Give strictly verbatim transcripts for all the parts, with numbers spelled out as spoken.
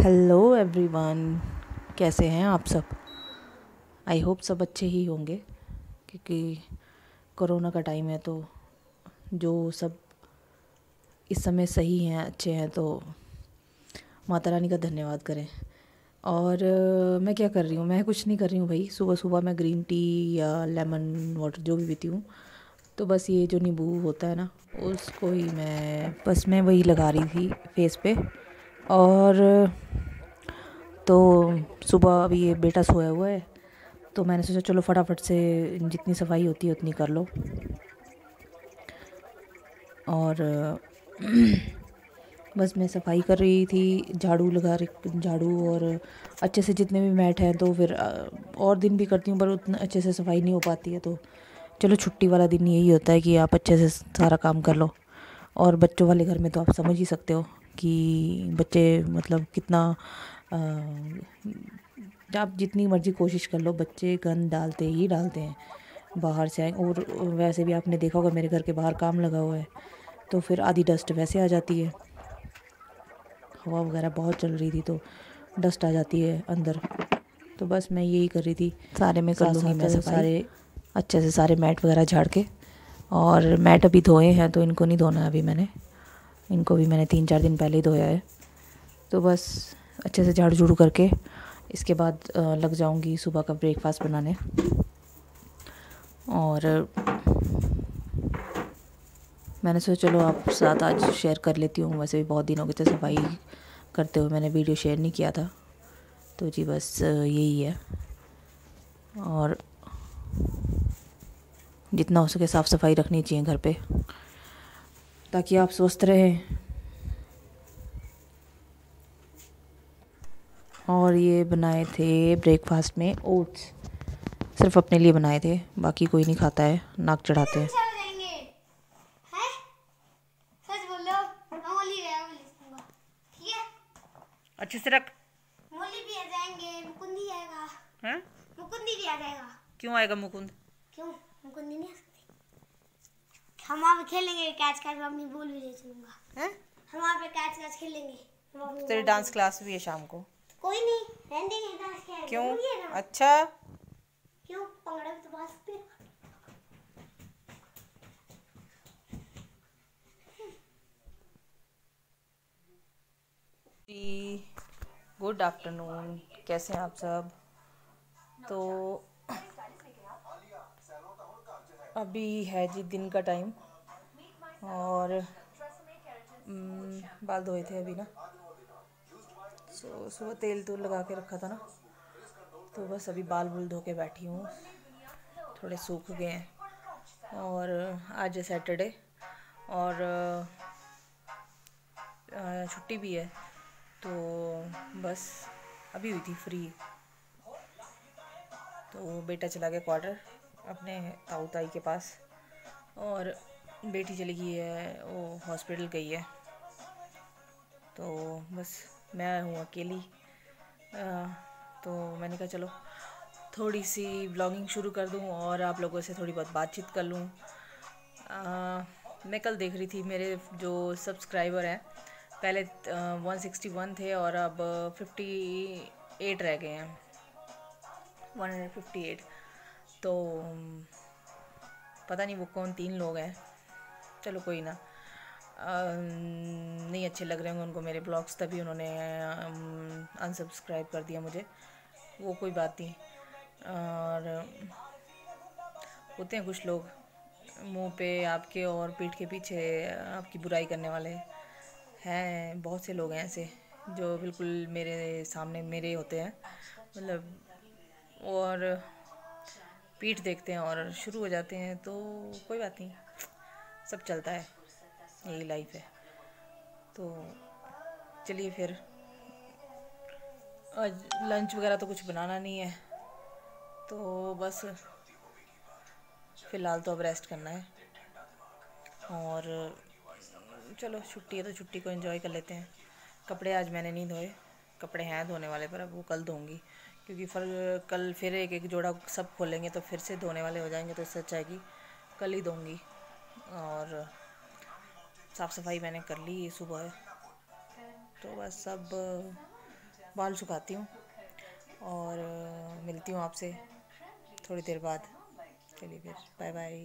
Hello everyone, कैसे हैं आप सब। आई होप सब अच्छे ही होंगे, क्योंकि कोरोना का टाइम है तो जो सब इस समय सही हैं, अच्छे हैं, तो माता रानी का धन्यवाद करें। और अ, मैं क्या कर रही हूँ, मैं कुछ नहीं कर रही हूँ भाई। सुबह सुबह मैं ग्रीन टी या लेमन वाटर जो भी पीती हूँ, तो बस ये जो नींबू होता है ना, उसको ही मैं बस मैं वही लगा रही थी फेस पे। और तो सुबह अभी ये बेटा सोया हुआ है, तो मैंने सोचा चलो फटाफट से जितनी सफाई होती है उतनी कर लो। और बस मैं सफाई कर रही थी, झाड़ू लगा रही झाड़ू और अच्छे से जितने भी मैट हैं, तो फिर अ, और दिन भी करती हूँ पर उतना अच्छे से सफाई नहीं हो पाती है। तो चलो छुट्टी वाला दिन यही होता है कि आप अच्छे से सारा काम कर लो। और बच्चों वाले घर में तो आप समझ ही सकते हो कि बच्चे मतलब कितना अ, आप जितनी मर्ज़ी कोशिश कर लो, बच्चे गंद डालते ही डालते हैं बाहर से आए। और वैसे भी आपने देखा होगा मेरे घर के बाहर काम लगा हुआ है, तो फिर आधी डस्ट वैसे आ जाती है। हवा वगैरह बहुत चल रही थी तो डस्ट आ जाती है अंदर। तो बस मैं यही कर रही थी, सारे में कर लूँगी मैं सफाई, सारे अच्छे से सारे मैट वगैरह झाड़ के। और मैट अभी धोए हैं तो इनको नहीं धोना है अभी मैंने, इनको भी मैंने तीन चार दिन पहले ही धोया है। तो बस अच्छे से झाड़ू झूड़ू करके इसके बाद अ, लग जाऊंगी सुबह का ब्रेकफास्ट बनाने। और मैंने सोचा चलो आप साथ आज शेयर कर लेती हूँ, वैसे भी बहुत दिन हो गए थे सफाई करते हुए, मैंने वीडियो शेयर नहीं किया था। तो जी बस अ, यही है। और जितना हो सके साफ़ सफाई रखनी चाहिए घर पे, ताकि आप स्वस्थ रहें। और ये बनाए थे ब्रेकफास्ट में ओट्स, सिर्फ अपने लिए बनाए थे, बाकी कोई नहीं खाता है, नाक चढ़ाते हैं। अच्छे से रख। मोली भी आ जाएंगे, मुकुंद भी आएगा। हैं? मुकुंद भी आ जाएगा। क्यों आएगा मुकुंद? क्यों मुकुंद नहीं आ सकते? हम वहाँ पे खेलेंगे कैच कैच, मैं अपनी बॉल भी ले चलूंगा। हैं? हम वहाँ पे कैच कैच खेलेंगे। तेरी डांस क्लास भी है शाम को। कोई नहीं, रहने देंगे डांस खेलेंगे। क्यों? जरूरी है ना? अच्छा, क्यों पंगड़ा भी तो बाज सकते हैं। जी गुड आफ्टरनून, कैसे हैं आप सब। तो अभी है जी दिन का टाइम, और हम्म, बाल धोए थे अभी ना, सो सुबह तेल तूल लगा के रखा था ना, तो बस अभी बाल बुल धो के बैठी हूँ, थोड़े सूख गए हैं। और आज है सैटरडे, और अ, छुट्टी भी है, तो बस अभी हुई थी फ्री। तो बेटा चला गया क्वार्टर अपने ताऊ ताई के पास, और बेटी चली गई है, वो हॉस्पिटल गई है। तो बस मैं हूँ अकेली। अ, तो मैंने कहा चलो थोड़ी सी ब्लॉगिंग शुरू कर दूँ और आप लोगों से थोड़ी बहुत बातचीत कर लूँ। अ, मैं कल देख रही थी मेरे जो सब्सक्राइबर हैं, पहले वन सिक्सटी वन थे और अब फिफ्टी एट रह गए हैं, वन हंड्रेड फिफ्टी एट। तो पता नहीं वो कौन तीन लोग हैं, चलो कोई ना। अम, नहीं अच्छे लग रहे होंगे उनको मेरे ब्लॉग्स, तभी उन्होंने अनसब्सक्राइब कर दिया मुझे, वो कोई बात नहीं। और होते हैं कुछ लोग मुंह पे आपके और पीठ के पीछे आपकी बुराई करने वाले, हैं बहुत से लोग हैं ऐसे जो बिल्कुल मेरे सामने मेरे होते हैं, मतलब, और पीठ देखते हैं और शुरू हो जाते हैं। तो कोई बात नहीं, सब चलता है, यही लाइफ है। तो चलिए फिर, आज लंच वगैरह तो कुछ बनाना नहीं है, तो बस फ़िलहाल तो अब रेस्ट करना है। और चलो छुट्टी है तो छुट्टी को एंजॉय कर लेते हैं। कपड़े आज मैंने नहीं धोए, कपड़े हैं धोने वाले पर अब वो कल धोऊंगी, क्योंकि फिर कल फिर एक एक जोड़ा सब खोलेंगे तो फिर से धोने वाले हो जाएंगे, तो इससे अच्छा है कि कल ही धोऊंगी। और साफ़ सफाई मैंने कर ली सुबह, तो बस सब बाल सुखाती हूँ और मिलती हूँ आपसे थोड़ी देर बाद। चलिए फिर बाय बाय।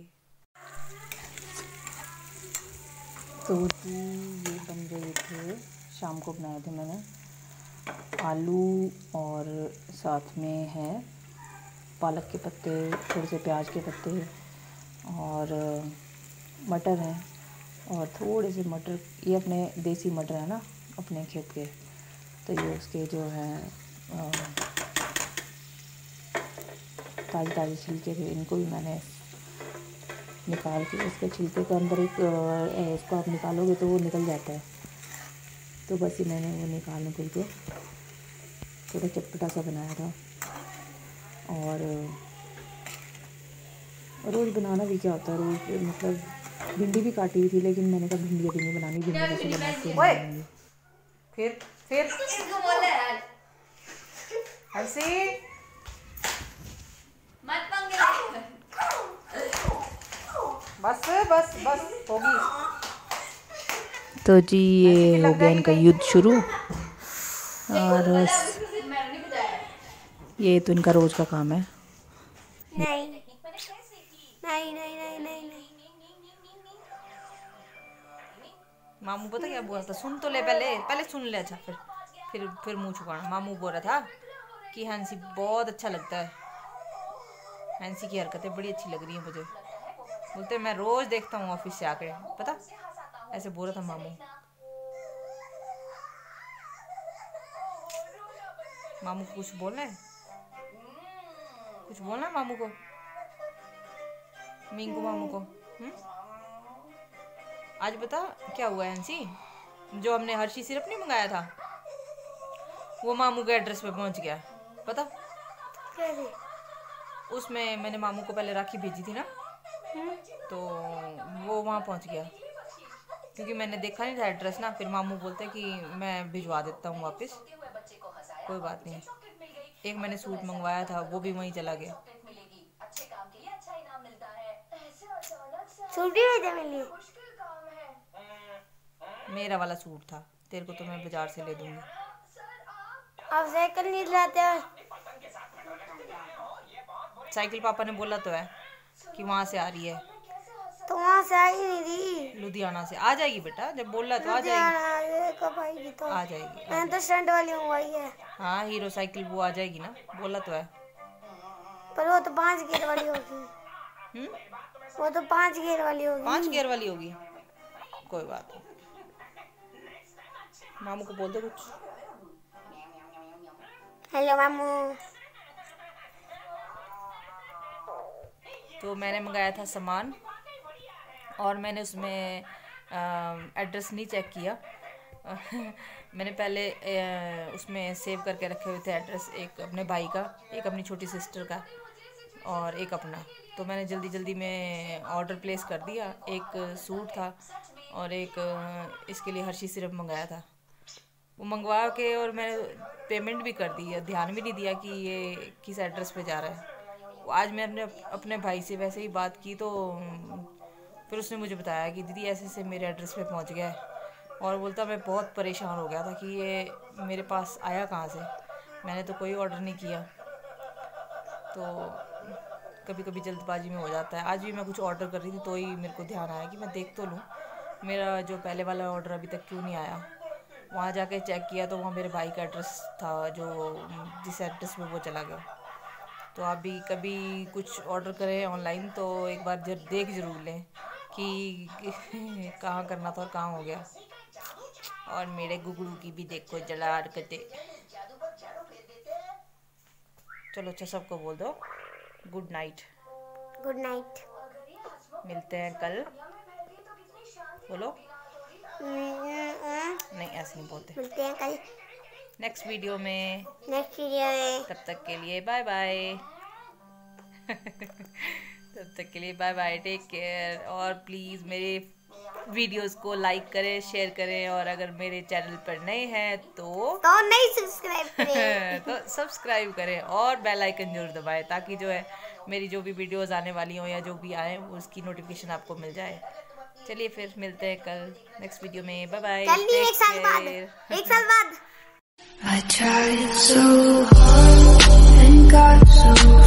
तो जी ये बन रहे थे, शाम को बनाए थे मैंने, आलू और साथ में है पालक के पत्ते, थोड़े से प्याज के पत्ते और मटर हैं और थोड़े से मटर, ये अपने देसी मटर है ना अपने खेत के, तो ये उसके जो है ताज़े ताज़े छिलके थे, इनको भी मैंने निकाल के, इसके छिलके के अंदर एक इसको आप निकालोगे तो वो निकल जाता है, तो बस ही मैंने वो निकाल निकल के थोड़ा चटपटा सा बनाया था। और रोज़ बनाना भी क्या होता है, रोज़ मतलब भिंडी भी काटी हुई थी लेकिन मैंने कहा भिंडी अभी नहीं बनानी, भिंडी कैसे बनाती है फिर फिर हर्षी बस बस बस होगी। तो जी ये हो गया इनका युद्ध शुरू, और बस ये तो इनका रोज का काम है। नहीं नहीं नहीं नहीं नहीं नहीं मामू पता क्या बोल रहा था, सुन तो ले पहले पहले सुन ले, अच्छा फिर फिर फिर मुंह छुपाना। मामू बोल रहा था कि हैंसी बहुत अच्छा लगता है, हैंसी की हरकतें बड़ी अच्छी लग रही हैं मुझे, बोलते मैं रोज देखता हूँ ऑफिस से आके, पता ऐसे बोल रहा था मामू। मामू को कुछ बोलना है, कुछ बोलना है मामू को, मिंगू मामू को। हुँ? आज बता क्या हुआ हैंसी, जो हमने हर्षी सिरप नहीं मंगाया था वो मामू के एड्रेस पे पहुंच गया, पता उसमें मैंने मामू को पहले राखी भेजी थी ना, तो वो वहाँ पहुँच गया क्योंकि मैंने देखा नहीं था एड्रेस ना, फिर मामू बोलते कि मैं भिजवा देता हूँ वापस, कोई बात नहीं। एक मैंने सूट मंगवाया था वो भी वहीं चला गया। सूट भी मिली, मेरा वाला सूट था, तेरे को तो मैं बाजार से ले दूंगी। आप साइकिल नहीं लाते हो? साइकिल पापा ने बोला तो है कि वहाँ से आ रही है, तो वहाँ से आई नहीं थी, लुधियाना से आ जाएगी बेटा, जब बोला तो आ जाएगी, कब आएगी? तो आ जाएगी। मैंने तो स्टंट वाली मंगवाई है। हाँ हीरो साइकिल वो आ जाएगी ना, बोला तो है, पर वो तो पांच गियर वाली होगी। हम्म वो तो पांच गियर वाली होगी। पांच गियर वाली होगी, कोई बात नहीं। मामू को बोल दो कुछ। हेलो मामू। तो मैंने मंगाया था सामान और मैंने उसमें एड्रेस नहीं चेक किया मैंने पहले आ, उसमें सेव करके रखे हुए थे एड्रेस, एक अपने भाई का, एक अपनी छोटी सिस्टर का और एक अपना। तो मैंने जल्दी जल्दी में ऑर्डर प्लेस कर दिया, एक सूट था और एक इसके लिए हर्षी सिरप मंगाया था, वो मंगवा के और मैंने पेमेंट भी कर दी है, ध्यान भी नहीं दिया कि ये किस एड्रेस पे जा रहा है। आज मैंने अपने भाई से वैसे ही बात की तो फिर उसने मुझे बताया कि दीदी ऐसे ऐसे मेरे एड्रेस पे पहुंच गया है, और बोलता मैं बहुत परेशान हो गया था कि ये मेरे पास आया कहाँ से, मैंने तो कोई ऑर्डर नहीं किया। तो कभी कभी जल्दबाजी में हो जाता है, आज भी मैं कुछ ऑर्डर कर रही थी तो ही मेरे को ध्यान आया कि मैं देख तो लूँ मेरा जो पहले वाला ऑर्डर अभी तक क्यों नहीं आया। वहाँ जाके चेक किया तो वहाँ मेरे भाई का एड्रेस था जो जिस एड्रेस पे वो चला गया। तो आप भी कभी कुछ ऑर्डर करें ऑनलाइन तो एक बार जब देख ज़रूर लें कि कहाँ करना था और कहाँ हो गया। और मेरे गुगलू की भी देखो जला हरकतें। चलो अच्छा सबको बोल दो गुड नाइट। Good night. मिलते हैं कल, बोलो। नहीं ऐसे नहीं बोलते, मिलते हैं कल नेक्स्ट वीडियो में। नेक्स्ट वीडियो में तब तक के लिए बाय बाय तब तक के लिए बाय बाय, टेक केयर। और प्लीज़ मेरे वीडियोस को लाइक करें, शेयर करें, और अगर मेरे चैनल पर नए हैं तो तो नहीं सब्सक्राइब करें तो सब्सक्राइब करें और बेल आइकन जरूर दबाएं ताकि जो है मेरी जो भी वीडियोस आने वाली हो या जो भी आए उसकी नोटिफिकेशन आपको मिल जाए। चलिए फिर मिलते हैं कल नेक्स्ट वीडियो में, बाय बाय। एक साल बाद एक साल बाद। tried so hard and got so